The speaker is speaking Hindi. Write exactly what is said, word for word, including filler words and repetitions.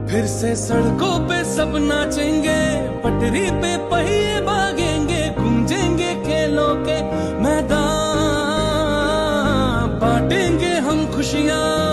फिर से सड़कों पे सब नाचेंगे, पटरी पे पहिए भागेंगे, गूंजेंगे खेलों के मैदान, बांटेंगे हम खुशियाँ